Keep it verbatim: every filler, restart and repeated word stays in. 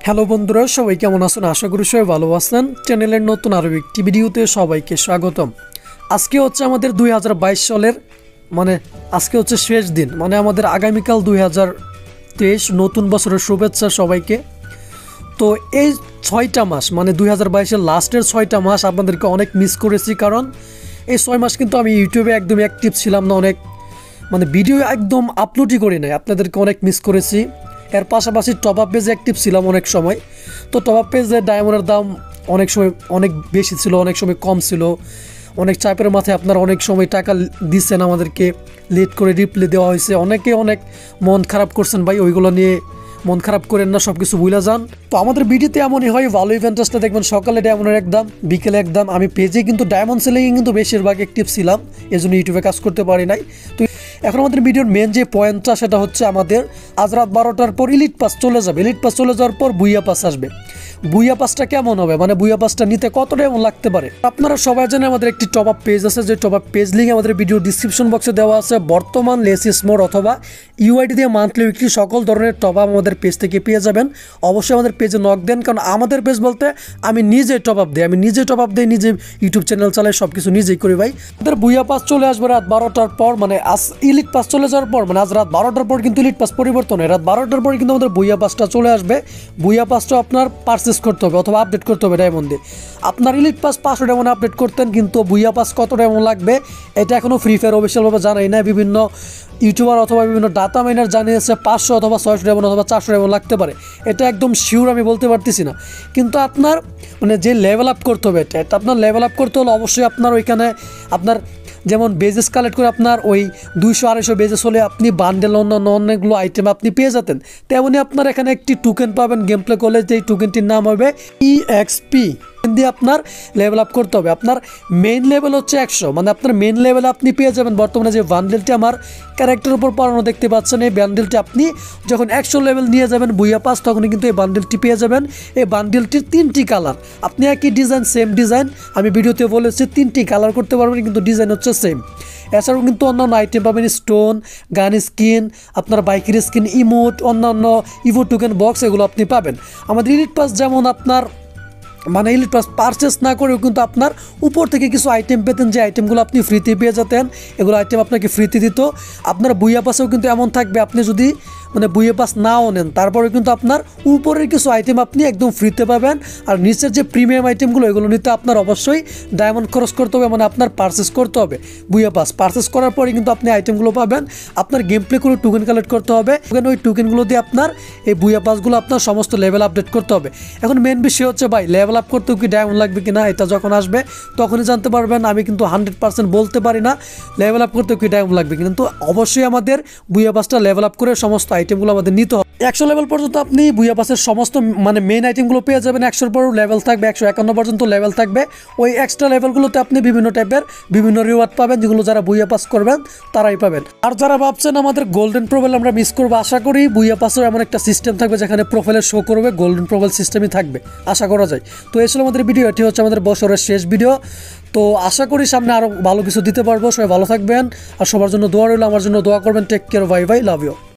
Hello বন্ধুরা, সবাই কেমন আছেন? আশা করি সবাই ভালো আছেন। চ্যানেলের নতুন আরও একটি ভিডিওতে সবাইকে স্বাগতম। আজকে হচ্ছে আমাদের দুই হাজার বাইশ সালের মানে আজকে হচ্ছে শেষ দিন, মানে আমাদের আগামীকাল দুই হাজার তেইশ নতুন বছরের শুভেচ্ছা সবাইকে। তো এই ছয়টা মাস মানে দুই হাজার বাইশের লাস্টের ছয়টা মাস আপনাদেরকে অনেক মিস করেছি, কারণ এই ছয় মাস কিন্তু আমি ইউটিউবে একদম অ্যাক্টিভ ছিলাম না, অনেক মানে ভিডিও একদম আপলোডই করি নাই, আপনাদেরকে অনেক মিস করেছি। এর পাশাপাশি টপ আপ পেজে অ্যাক্টিভ ছিলাম অনেক সময়। তো টপ আপ পেজে ডায়মন্ডের দাম অনেক সময় অনেক বেশি ছিল, অনেক সময় কম ছিল, অনেক চাপের মাথায় আপনারা অনেক সময় টাকা দিচ্ছেন, আমাদেরকে লেট করে রিপ্লাই দেওয়া হয়েছে, অনেকে অনেক মন খারাপ করছেন ভাই। ওইগুলো নিয়ে মন খারাপ করেন না, সব কিছু ভুলে যান। তো আমাদের ভিডিওতে এমনই হয়, ভালো ইভেন্টসটা দেখবেন সকালে ডায়মন্ডের একদম, বিকেলে একদম। আমি পেজে কিন্তু ডায়মন্ড সেলিংয়ে কিন্তু বেশিরভাগ অ্যাক্টিভ ছিলাম, এই জন্য ইউটিউবে কাজ করতে পারি নাই। তো এখন আমাদের ভিডিওর মেন যে পয়েন্টটা সেটা হচ্ছে আমাদের আজ রাত বারোটার পর ইলিট পাস চলে যাবে। ইলিট পাস চলে যাওয়ার পর বুইয়া পাস আসবে। বুইয়া পাসটা কেমন হবে, মানে বুইয়া পাসটা নিতে কতটা এমন লাগতে পারে। আপনারা সবাই জানেন আমাদের একটি টপ আপ পেজ আছে, যে টপ আপ পেজ লিঙ্ক আমাদের ভিডিও ডিসক্রিপশন বক্সে দেওয়া আছে। বর্তমান লেসিস মোড অথবা ইউআইডি দিয়ে মান্থলি উইকলি সকল ধরনের টপ আপ আমাদের পেজ থেকে পেয়ে যাবেন। অবশ্যই আমাদের পেজে নক দেন, কারণ আমাদের পেজ বলতে আমি নিজে টপ আপ দিই, আমি নিজে টপ আপ দিই, নিজে ইউটিউব চ্যানেল চালাই, সব কিছু নিজেই করি ভাই। আমাদের বুইয়া পাস চলে আসবে রাত বারোটার পর, মানে আজ ইলিট পাস চলে যাওয়ার পর, মানে আজ রাত বারোটার পর কিন্তু ইলিট পাস পরিবর্তন হয়। রাত বারোটার পর কিন্তু আমাদের বুইয়া পাসটা চলে আসবে। বুইয়া পাসটা আপনার পারচেস করতে হবে অথবা আপডেট করতে হবে ডায়মন্ডে। আপনার ইলিট পাস পাঁচশো ডায়মন্ড আপডেট করতেন, কিন্তু বুইয়া পাস কত ডায়মন্ড লাগবে এটা এখনও ফ্রি ফায়ার অফিসিয়ালভাবে জানাই না। বিভিন্ন ইউটিউবার অথবা বিভিন্ন ডাটা মাইনার জানিয়েছে পাঁচশো অথবা ছয়শো ডায়মন্ড অথবা চারশো ডায়মন্ড লাগতে পারে। এটা একদম শিওর আমি বলতে পারতেছি না, কিন্তু আপনার মানে যে লেভেল আপ করতে হবে, এটা এটা আপনার লেভেল আপ করতে হলে অবশ্যই আপনার ওইখানে আপনার যেমন বেজেস কালেক্ট করে আপনার ওই দুইশো আড়াইশো বেজেস হলে আপনি বান্ডেল অন্যান্য অনেকগুলো আইটেম আপনি পেয়ে যেতেন। তেমনি আপনার এখানে একটি টোকেন পাবেন গেম প্লে করলে, যেই টোকেনটির নাম হবে ইএক্সপি দিয়ে আপনার লেভেল আপ করতে হবে। আপনার মেইন লেভেল হচ্ছে একশো, মানে আপনার মেইন লেভেলে আপনি পেয়ে যাবেন বর্তমানে যে বান্ডেলটি আমার ক্যারেক্টারের উপর পড়ানো দেখতে পাচ্ছেন। এই বান্ডেলটি আপনি যখন একশো লেভেল নিয়ে যাবেন বুইয়া পাস, তখনই কিন্তু এই বান্ডেলটি পেয়ে যাবেন। এই বান্ডেলটির তিনটি কালার, আপনি একই ডিজাইন সেম ডিজাইন, আমি ভিডিওতে বলেছি তিনটি কালার করতে পারবেন, কিন্তু ডিজাইন হচ্ছে সেম। এছাড়াও কিন্তু অন্যান্য আইটেম পাবেন, স্টোন, গান স্কিন, আপনার বাইকের স্কিন, ইমোট, অন্যান্য ইভো টোকেন বক্স, এগুলো আপনি পাবেন। আমাদের ইলিট পাস যেমন আপনার মানে ইলিট পাস পারচেস না করেও কিন্তু আপনার উপর থেকে কিছু আইটেম পেতেন, যে আইটেমগুলো আপনি ফ্রিতে পেয়ে যেতেন, এগুলো আইটেম আপনাকে ফ্রিতে দিত। আপনার বুইয়া পাসেও কিন্তু এমন থাকবে, আপনি যদি মানে বুইয়া পাস নাও নেন তারপরে কিন্তু আপনার উপরের কিছু আইটেম আপনি একদম ফ্রিতে পাবেন। আর নিচের যে প্রিমিয়াম আইটেমগুলো এগুলো নিতে আপনার অবশ্যই ডায়মন্ড খরচ করতে হবে, মানে আপনার পারচেস করতে হবে। বুইয়া পাস পারচেস করার পরে কিন্তু আপনি আইটেমগুলো পাবেন। আপনার গেম প্লে করে টোকেন কালেক্ট করতে হবে, ওই টোকেনগুলো দিয়ে আপনার এই বুইয়া পাসগুলো আপনার সমস্ত লেভেল আপডেট করতে হবে। এখন মেন বিষয় হচ্ছে ভাই, লেভেল আপ করতেও কি ডায়মন্ড লাগবে কিনা, এটা যখন আসবে তখনই জানতে পারবেন। আমি কিন্তু হান্ড্রেড পার্সেন্ট বলতে পারি না লেভেল আপ করতেও কি ডায়মন্ড লাগবে, কিন্তু অবশ্যই আমাদের বুইয়া পাসটা লেভেল আপ করে সমস্ত আইটেমগুলো আমাদের নিতে হবে। একশো লেভেল পর্যন্ত আপনি বুইয়া পাসের সমস্ত মানে মেইন আইটেমগুলো পেয়ে যাবেন। একশোর পর লেভেল থাকবে, একশো একান্ন পর্যন্ত লেভেল থাকবে। ওই এক্সট্রা লেভেলগুলোতে আপনি বিভিন্ন টাইপের বিভিন্ন রিওয়ার্ড পাবেন, যেগুলো যারা বুইয়া পাস করবেন তারাই পাবেন। আর যারা ভাবছেন আমাদের গোল্ডেন প্রোফাইল আমরা মিস করবো, আশা করি বুইয়া পাসের এমন একটা সিস্টেম থাকবে যেখানে প্রোফাইলে শো করবে, গোল্ডেন প্রোফাইল সিস্টেমই থাকবে, আশা করা যায়। তো এই ছিল আমাদের ভিডিও, এটি হচ্ছে আমাদের বছরের শেষ ভিডিও। তো আশা করি সামনে আরও ভালো কিছু দিতে পারবো। সবাই ভালো থাকবেন, আর সবার জন্য দোয়া রইল, আমার জন্য দোয়া করবেন। Take care, bye bye, love you.